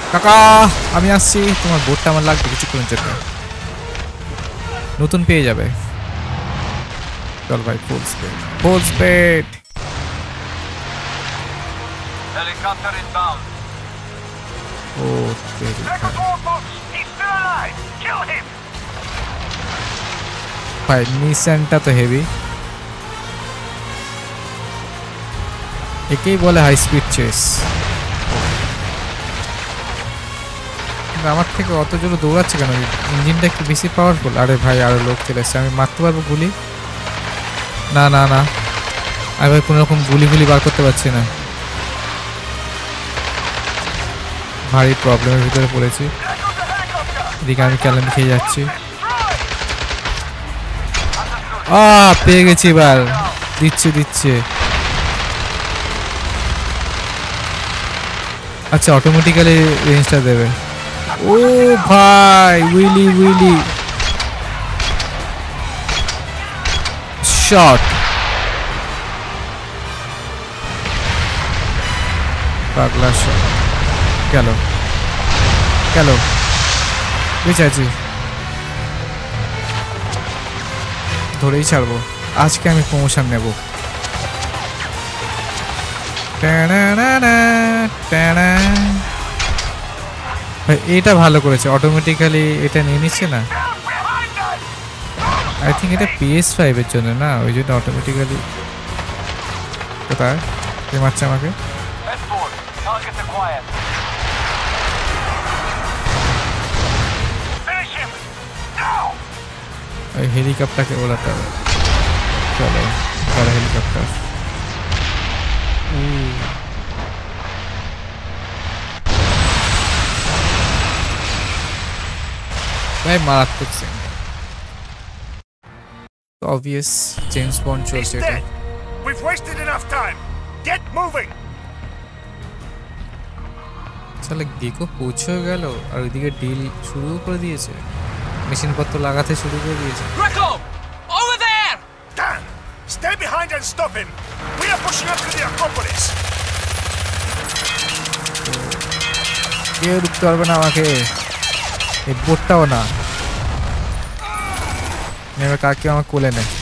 কাকা আমি আসছি, তোমার বোটটা আমার লাগবে কিছুক্ষণের জন্য, নতুন পেয়ে যাবে। চল ভাই full speed, full speed. Helicopter inbound. ও তেরি ভাই, মিশনটা তো হেভি। একেই বলে হাই স্পিড চেস। আমার থেকে অত জোরে দৌড়াচ্ছে কেন? ইঞ্জিনটা কি বেশি পাওয়ারফুল? আরে ভাই আরো লোক চলে এসছে, আমি মারতে পারবো গুলি? না না না, আমি ভাই কোনো রকম গুলি বার করতে পারছি না, ভারী প্রবলেমের ভিতরে পড়েছি। এদিকে আমি ক্যালেন্ডার খেয়ে যাচ্ছি। পেয়ে গেছি এবার, দিচ্ছে। আচ্ছা অটোমেটিক্যালি রেঞ্জটা দেবে। ও ভাই উইলি শট, পাগলা শট। গেল বেঁচে আছি, ধরেই ছাড়বো। আজকে আমি প্রমোশন নেব। এটা ভালো করেছে, অটোমেটিক্যালি এটা নিয়ে নিচ্ছে না। আই থিঙ্ক এটা PS5 এর জন্য না, ওই জন্য অটোমেটিক্যালি। কোথায় কে মারছে আমাকে? ওই হেলিকপ্টারকে ওড়াতে হবে। চলো হেলিকপ্টার। ভাই মারাত্মক সিন, obvious James Bond চলছে এটা। We've wasted enough time. Get moving. সালে গেকো পৌঁছে গেল আর ওইদিকে ডিল শুরু করে দিয়েছে, মেশিনপত্র লাগাতে শুরু করে দিয়েছে। Greco! Over there! Dan, stay behind and stop him. We are pushing up to the Acropolis. কেউ রুখতে পারবে না আমাকে, এই বোটটাও না। এবার কাকে আমার কোলে নেয়।